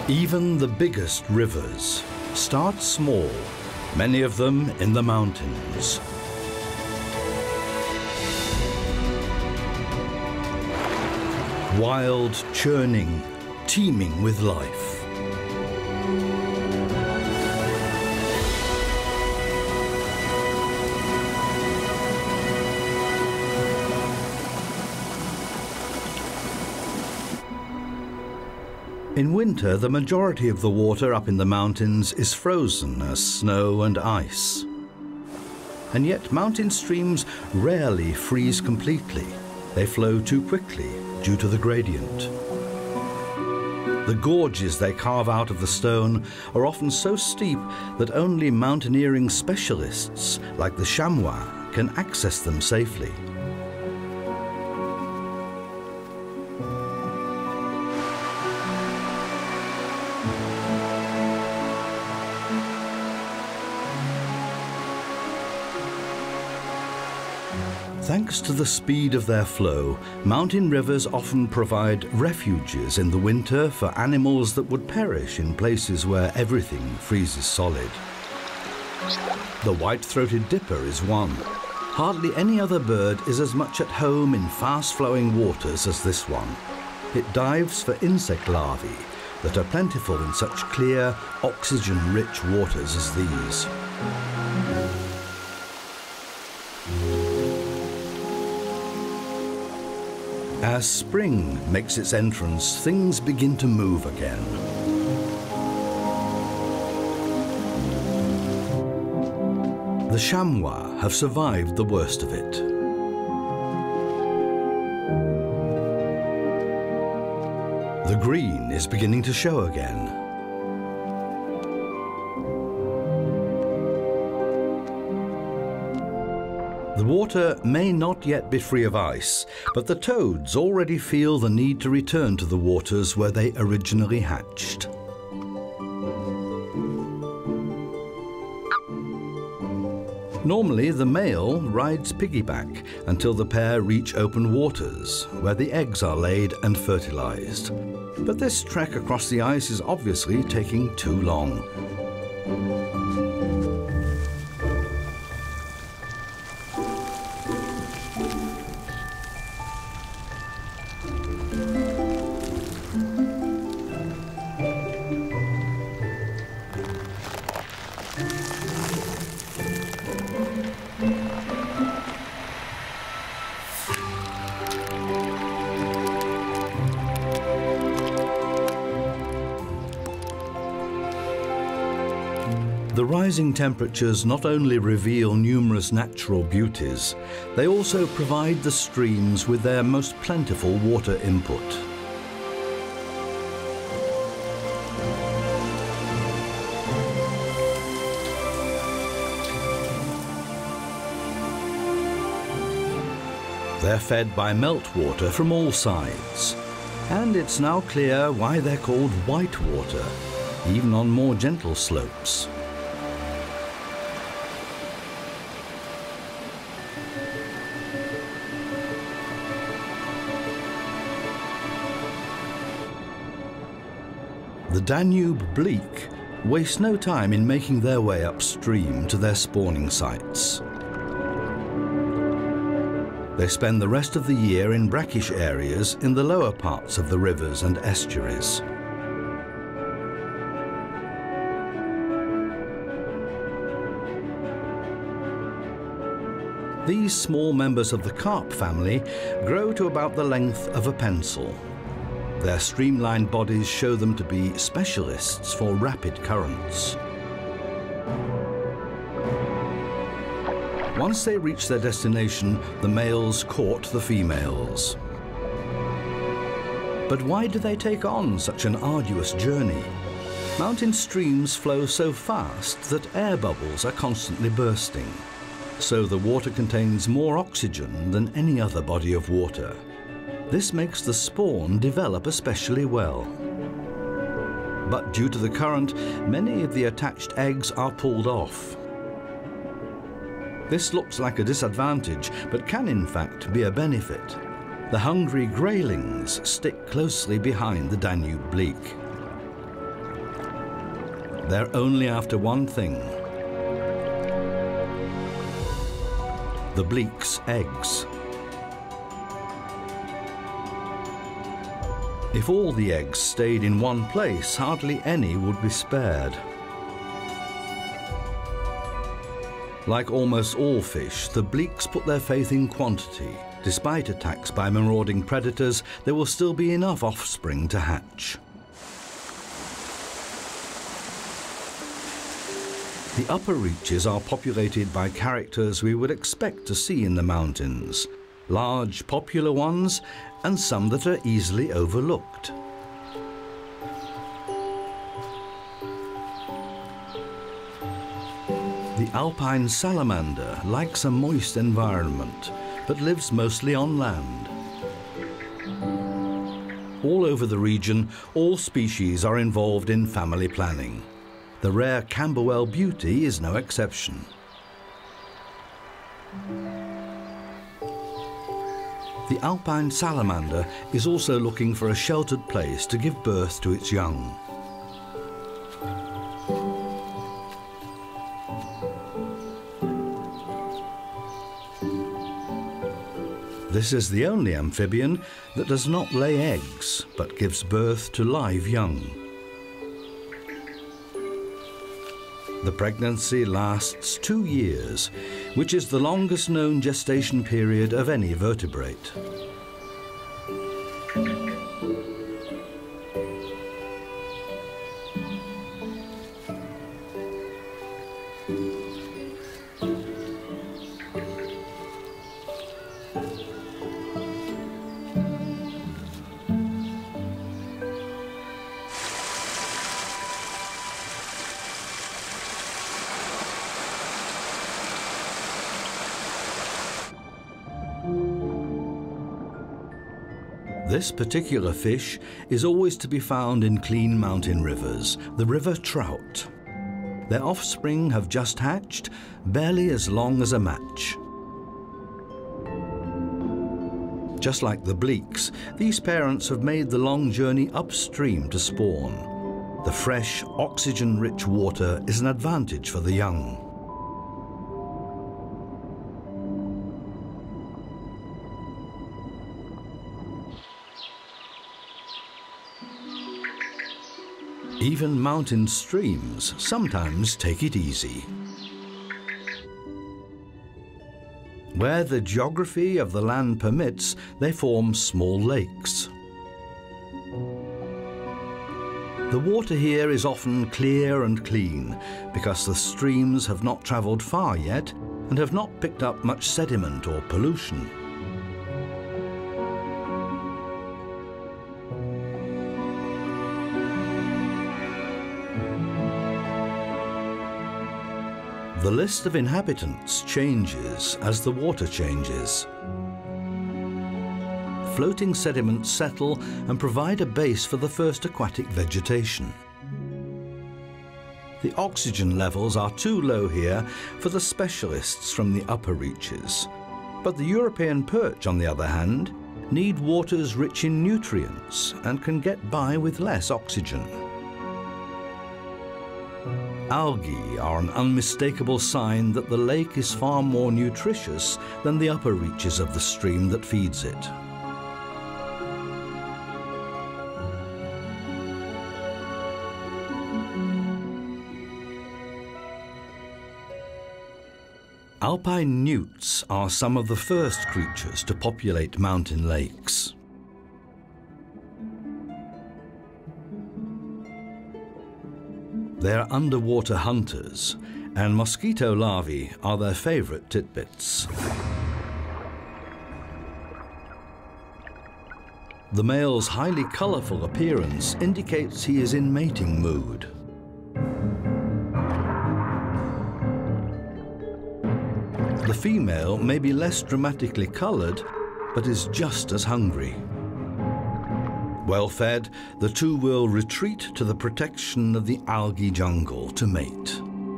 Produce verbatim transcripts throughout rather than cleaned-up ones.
Even the biggest rivers start small, many of them in the mountains. Wild, churning, teeming with life. In winter, the majority of the water up in the mountains is frozen as snow and ice. And yet mountain streams rarely freeze completely. They flow too quickly due to the gradient. The gorges they carve out of the stone are often so steep that only mountaineering specialists like the chamois can access them safely. Thanks to the speed of their flow, mountain rivers often provide refuges in the winter for animals that would perish in places where everything freezes solid. The white-throated dipper is one. Hardly any other bird is as much at home in fast-flowing waters as this one. It dives for insect larvae that are plentiful in such clear, oxygen-rich waters as these. As spring makes its entrance, things begin to move again. The chamois have survived the worst of it. The green is beginning to show again. The water may not yet be free of ice, but the toads already feel the need to return to the waters where they originally hatched. Normally, the male rides piggyback until the pair reach open waters, where the eggs are laid and fertilized. But this trek across the ice is obviously taking too long. The rising temperatures not only reveal numerous natural beauties, they also provide the streams with their most plentiful water input. They're fed by meltwater from all sides, and it's now clear why they're called whitewater, even on more gentle slopes. The Danube bleak waste no time in making their way upstream to their spawning sites. They spend the rest of the year in brackish areas in the lower parts of the rivers and estuaries. These small members of the carp family grow to about the length of a pencil. Their streamlined bodies show them to be specialists for rapid currents. Once they reach their destination, the males court the females. But why do they take on such an arduous journey? Mountain streams flow so fast that air bubbles are constantly bursting. So the water contains more oxygen than any other body of water. This makes the spawn develop especially well. But due to the current, many of the attached eggs are pulled off. This looks like a disadvantage, but can in fact be a benefit. The hungry graylings stick closely behind the Danube bleak. They're only after one thing: the bleak's eggs. If all the eggs stayed in one place, hardly any would be spared. Like almost all fish, the bleaks put their faith in quantity. Despite attacks by marauding predators, there will still be enough offspring to hatch. The upper reaches are populated by characters we would expect to see in the mountains. Large, popular ones, and some that are easily overlooked. The alpine salamander likes a moist environment, but lives mostly on land. All over the region, all species are involved in family planning. The rare Camberwell beauty is no exception. The alpine salamander is also looking for a sheltered place to give birth to its young. This is the only amphibian that does not lay eggs, but gives birth to live young. The pregnancy lasts two years, which is the longest known gestation period of any vertebrate. This particular fish is always to be found in clean mountain rivers, the river trout. Their offspring have just hatched, barely as long as a match. Just like the bleaks, these parents have made the long journey upstream to spawn. The fresh, oxygen-rich water is an advantage for the young. Even mountain streams sometimes take it easy. Where the geography of the land permits, they form small lakes. The water here is often clear and clean because the streams have not traveled far yet and have not picked up much sediment or pollution. The list of inhabitants changes as the water changes. Floating sediments settle and provide a base for the first aquatic vegetation. The oxygen levels are too low here for the specialists from the upper reaches, but the European perch, on the other hand, need waters rich in nutrients and can get by with less oxygen. Algae are an unmistakable sign that the lake is far more nutritious than the upper reaches of the stream that feeds it. Alpine newts are some of the first creatures to populate mountain lakes. They're underwater hunters, and mosquito larvae are their favorite titbits. The male's highly colorful appearance indicates he is in mating mood. The female may be less dramatically colored, but is just as hungry. Well fed, the two will retreat to the protection of the algae jungle to mate.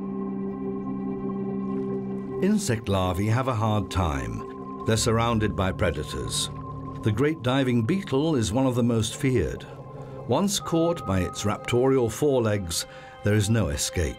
Insect larvae have a hard time. They're surrounded by predators. The great diving beetle is one of the most feared. Once caught by its raptorial forelegs, there is no escape.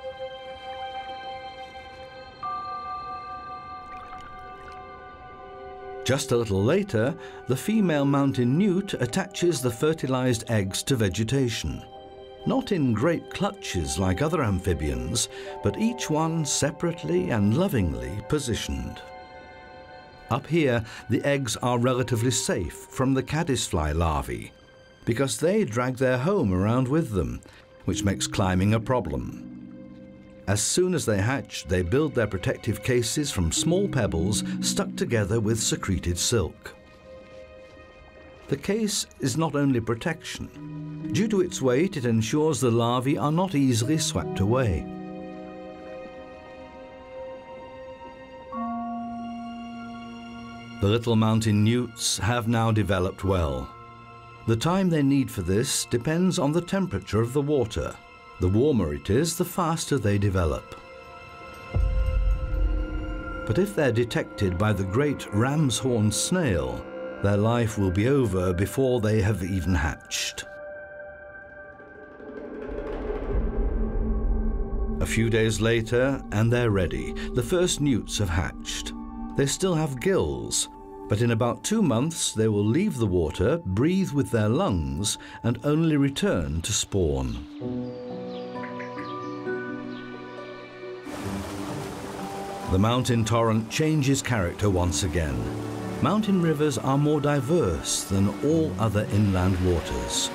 Just a little later, the female mountain newt attaches the fertilized eggs to vegetation. Not in great clutches like other amphibians, but each one separately and lovingly positioned. Up here, the eggs are relatively safe from the caddisfly larvae, because they drag their home around with them, which makes climbing a problem. As soon as they hatch, they build their protective cases from small pebbles stuck together with secreted silk. The case is not only protection. Due to its weight, it ensures the larvae are not easily swept away. The little mountain newts have now developed well. The time they need for this depends on the temperature of the water. The warmer it is, the faster they develop. But if they're detected by the great ram's horn snail, their life will be over before they have even hatched. A few days later, and they're ready. The first newts have hatched. They still have gills, but in about two months they will leave the water, breathe with their lungs, and only return to spawn. The mountain torrent changes character once again. Mountain rivers are more diverse than all other inland waters.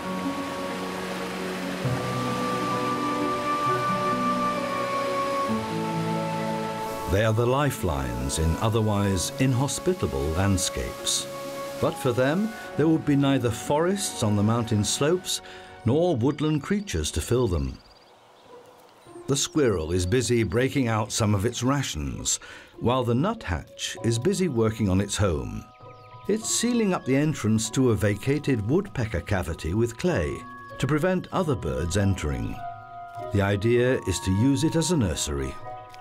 They are the lifelines in otherwise inhospitable landscapes. But for them, there would be neither forests on the mountain slopes nor woodland creatures to fill them. The squirrel is busy breaking out some of its rations, while the nuthatch is busy working on its home. It's sealing up the entrance to a vacated woodpecker cavity with clay to prevent other birds entering. The idea is to use it as a nursery.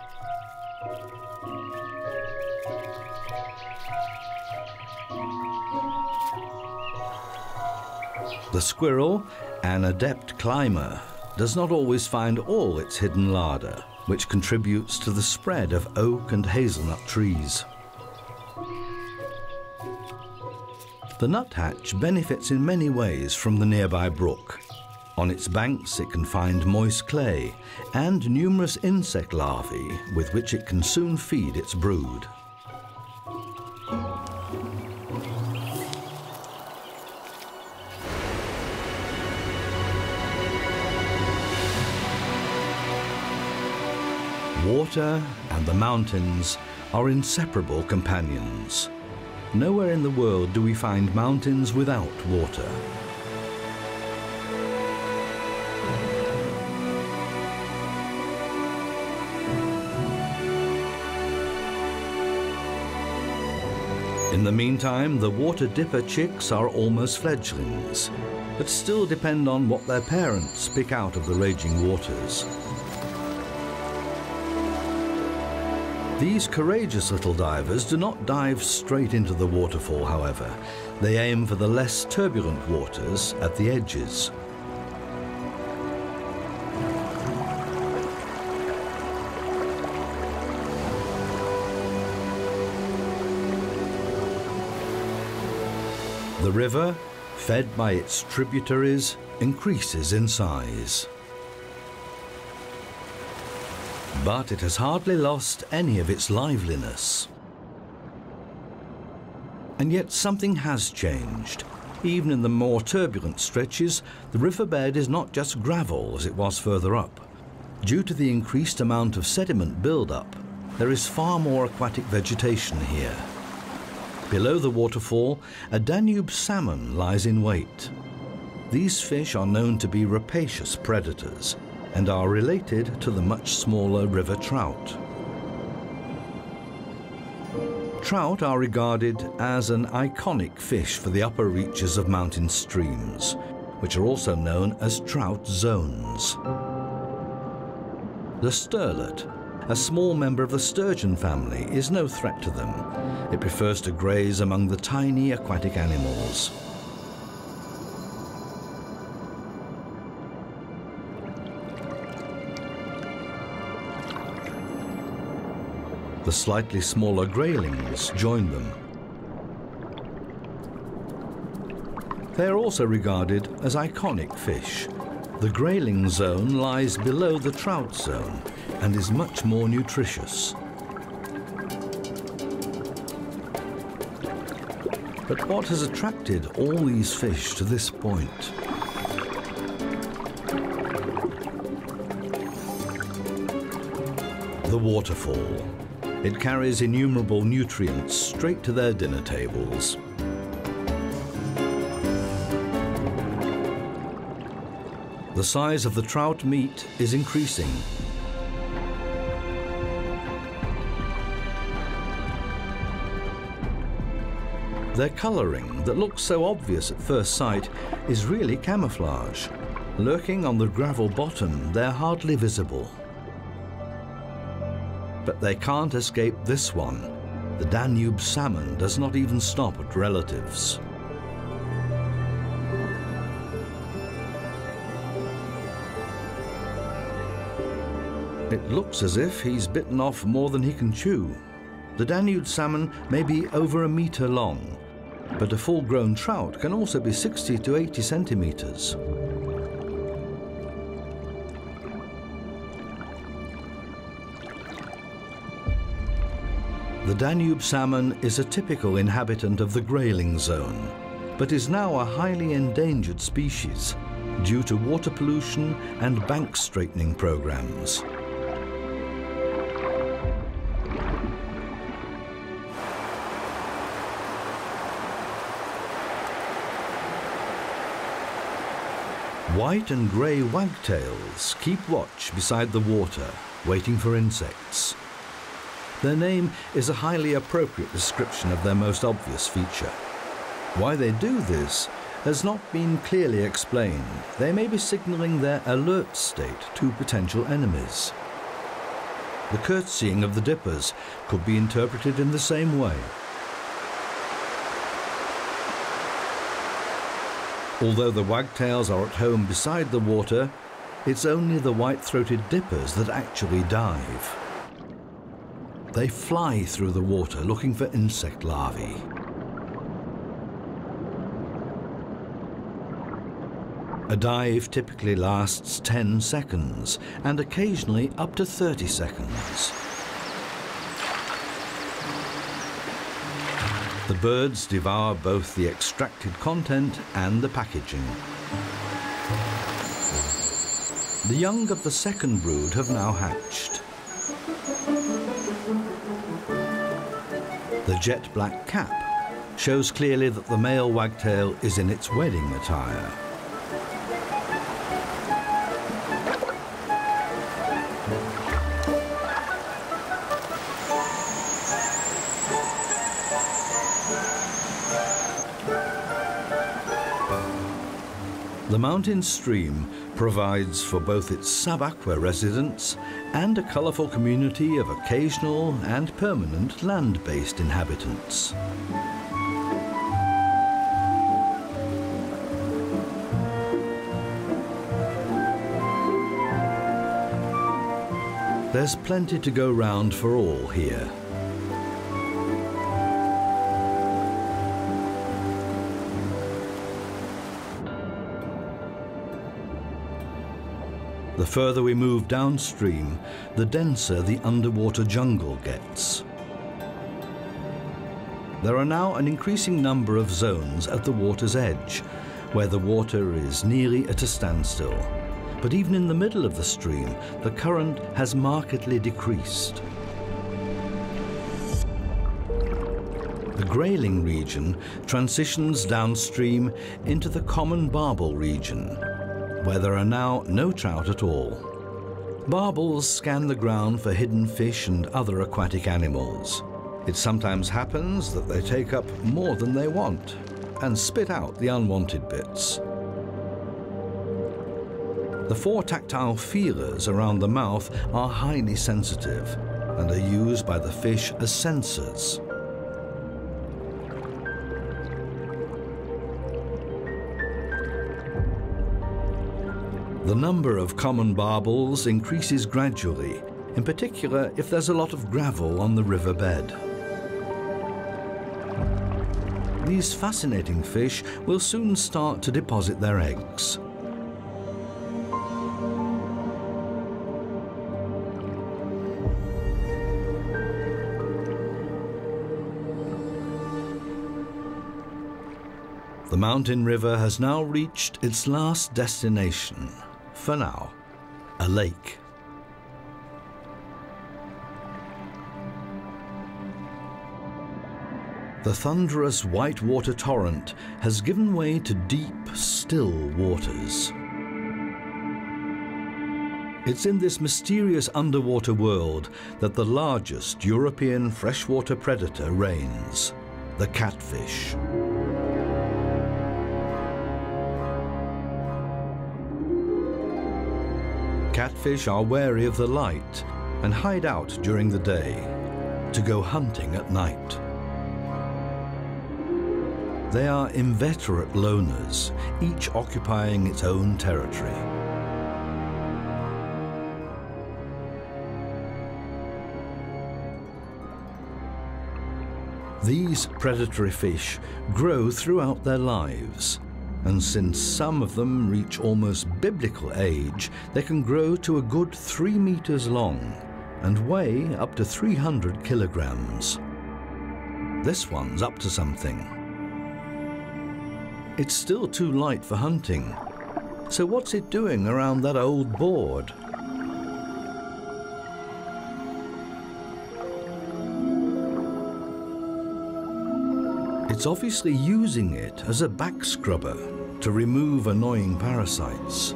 The squirrel, an adept climber, does not always find all its hidden larder, which contributes to the spread of oak and hazelnut trees. The nuthatch benefits in many ways from the nearby brook. On its banks it can find moist clay and numerous insect larvae with which it can soon feed its brood. Water and the mountains are inseparable companions. Nowhere in the world do we find mountains without water. In the meantime, the water dipper chicks are almost fledglings, but still depend on what their parents pick out of the raging waters. These courageous little divers do not dive straight into the waterfall, however. They aim for the less turbulent waters at the edges. The river, fed by its tributaries, increases in size. But it has hardly lost any of its liveliness. And yet something has changed. Even in the more turbulent stretches, the riverbed is not just gravel as it was further up. Due to the increased amount of sediment build-up, there is far more aquatic vegetation here. Below the waterfall, a Danube salmon lies in wait. These fish are known to be rapacious predators and are related to the much smaller river trout. Trout are regarded as an iconic fish for the upper reaches of mountain streams, which are also known as trout zones. The sterlet, a small member of the sturgeon family, is no threat to them. It prefers to graze among the tiny aquatic animals. The slightly smaller graylings join them. They are also regarded as iconic fish. The grayling zone lies below the trout zone and is much more nutritious. But what has attracted all these fish to this point? The waterfall. It carries innumerable nutrients straight to their dinner tables. The size of the trout meat is increasing. Their colouring, that looks so obvious at first sight, is really camouflage. Lurking on the gravel bottom, they're hardly visible. But they can't escape this one. The Danube salmon does not even stop at relatives. It looks as if he's bitten off more than he can chew. The Danube salmon may be over a metre long, but a full-grown trout can also be sixty to eighty centimetres. The Danube salmon is a typical inhabitant of the grayling zone, but is now a highly endangered species due to water pollution and bank straightening programs. White and grey wagtails keep watch beside the water, waiting for insects. Their name is a highly appropriate description of their most obvious feature. Why they do this has not been clearly explained. They may be signalling their alert state to potential enemies. The curtsying of the dippers could be interpreted in the same way. Although the wagtails are at home beside the water, it's only the white-throated dippers that actually dive. They fly through the water looking for insect larvae. A dive typically lasts ten seconds and occasionally up to thirty seconds. The birds devour both the extracted content and the packaging. The young of the second brood have now hatched. The jet black cap shows clearly that the male wagtail is in its wedding attire. The mountain stream provides for both its sub-aqua residents and a colourful community of occasional and permanent land-based inhabitants. There's plenty to go round for all here. The further we move downstream, the denser the underwater jungle gets. There are now an increasing number of zones at the water's edge, where the water is nearly at a standstill. But even in the middle of the stream, the current has markedly decreased. The grayling region transitions downstream into the common barbel region, where there are now no trout at all. Barbels scan the ground for hidden fish and other aquatic animals. It sometimes happens that they take up more than they want and spit out the unwanted bits. The four tactile feelers around the mouth are highly sensitive and are used by the fish as sensors. The number of common barbels increases gradually in particular if there's a lot of gravel on the riverbed. These fascinating fish will soon start to deposit their eggs. The mountain river has now reached its last destination, for now, a lake. The thunderous whitewater torrent has given way to deep, still waters. It's in this mysterious underwater world that the largest European freshwater predator reigns, the catfish. Catfish are wary of the light and hide out during the day to go hunting at night. They are inveterate loners, each occupying its own territory. These predatory fish grow throughout their lives, and since some of them reach almost biblical age, they can grow to a good three meters long and weigh up to three hundred kilograms. This one's up to something. It's still too light for hunting, so what's it doing around that old board? It's obviously using it as a back scrubber to remove annoying parasites.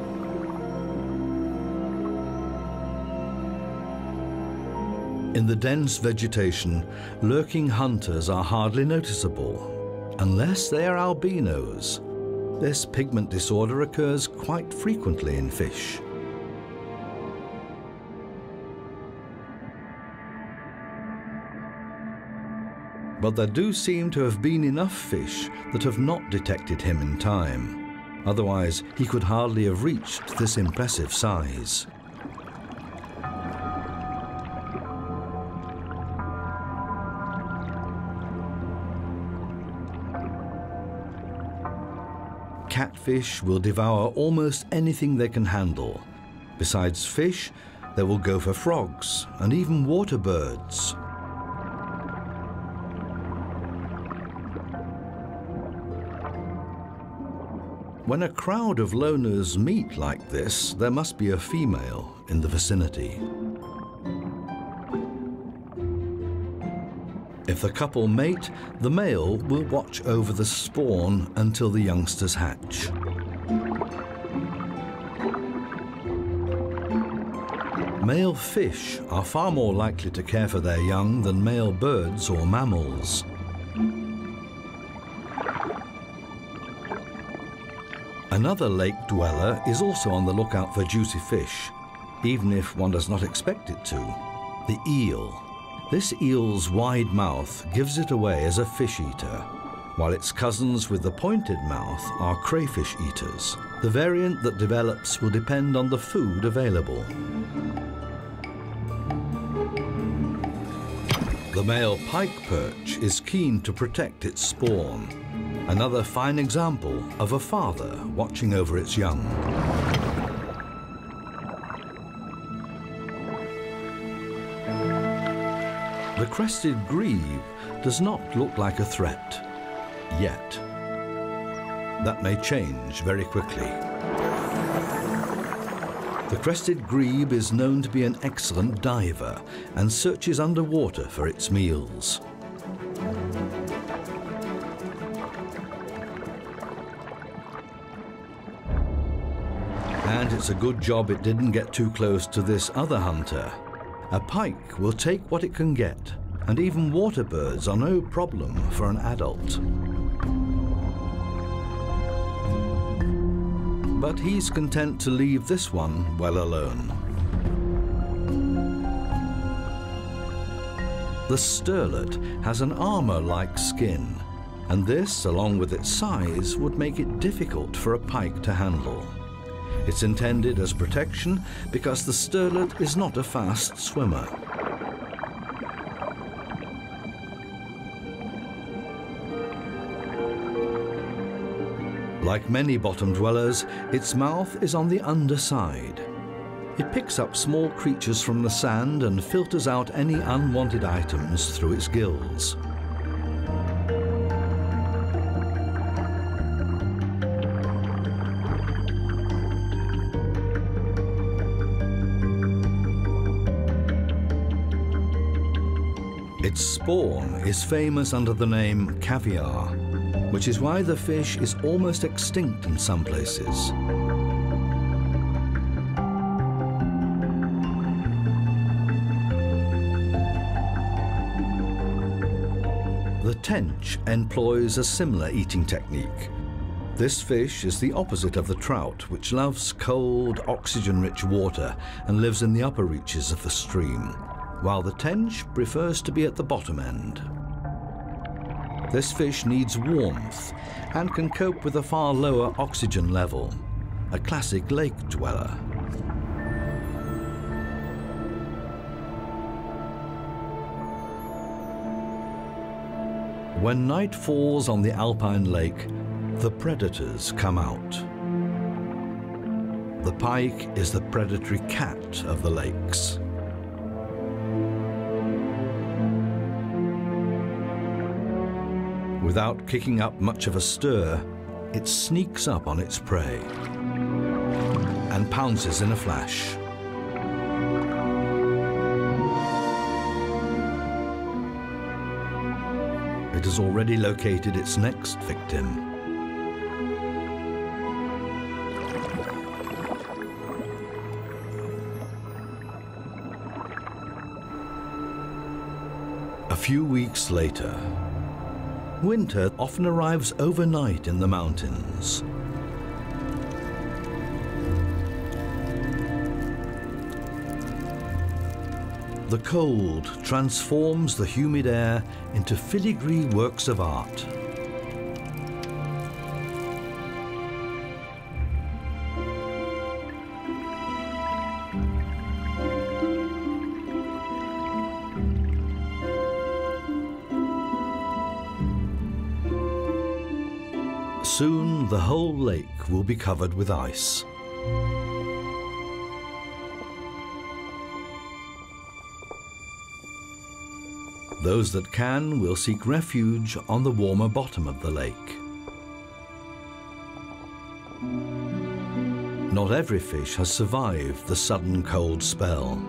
In the dense vegetation, lurking hunters are hardly noticeable, unless they are albinos. This pigment disorder occurs quite frequently in fish. But there do seem to have been enough fish that have not detected him in time. Otherwise, he could hardly have reached this impressive size. Catfish will devour almost anything they can handle. Besides fish, they will go for frogs and even water birds. When a crowd of loners meet like this, there must be a female in the vicinity. If the couple mate, the male will watch over the spawn until the youngsters hatch. Male fish are far more likely to care for their young than male birds or mammals. Another lake dweller is also on the lookout for juicy fish, even if one does not expect it to, the eel. This eel's wide mouth gives it away as a fish eater, while its cousins with the pointed mouth are crayfish eaters. The variant that develops will depend on the food available. The male pike perch is keen to protect its spawn, another fine example of a father watching over its young. The crested grebe does not look like a threat, yet. That may change very quickly. The crested grebe is known to be an excellent diver and searches underwater for its meals. And it's a good job it didn't get too close to this other hunter. A pike will take what it can get, and even water birds are no problem for an adult. But he's content to leave this one well alone. The sterlet has an armor-like skin, and this, along with its size, would make it difficult for a pike to handle. It's intended as protection because the sterlet is not a fast swimmer. Like many bottom dwellers, its mouth is on the underside. It picks up small creatures from the sand and filters out any unwanted items through its gills. Its spawn is famous under the name caviar, which is why the fish is almost extinct in some places. The tench employs a similar eating technique. This fish is the opposite of the trout, which loves cold, oxygen-rich water and lives in the upper reaches of the stream, while the tench prefers to be at the bottom end. This fish needs warmth and can cope with a far lower oxygen level, a classic lake dweller. When night falls on the alpine lake, the predators come out. The pike is the predatory cat of the lakes. Without kicking up much of a stir, it sneaks up on its prey and pounces in a flash. It has already located its next victim. A few weeks later, winter often arrives overnight in the mountains. The cold transforms the humid air into filigree works of art. Soon the whole lake will be covered with ice. Those that can will seek refuge on the warmer bottom of the lake. Not every fish has survived the sudden cold spell.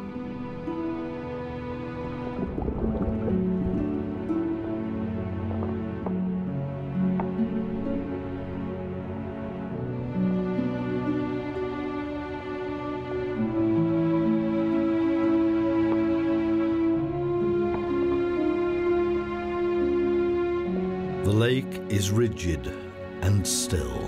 The lake is rigid and still.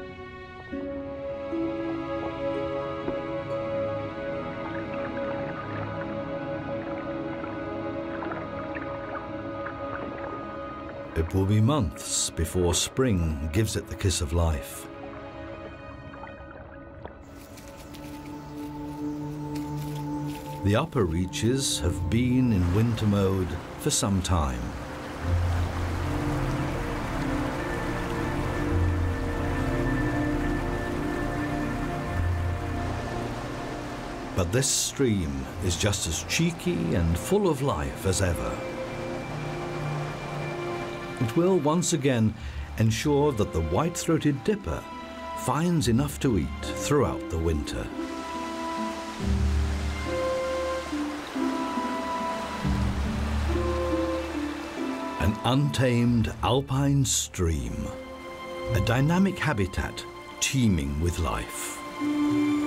It will be months before spring gives it the kiss of life. The upper reaches have been in winter mode for some time. But this stream is just as cheeky and full of life as ever. It will once again ensure that the white-throated dipper finds enough to eat throughout the winter. An untamed alpine stream, a dynamic habitat teeming with life.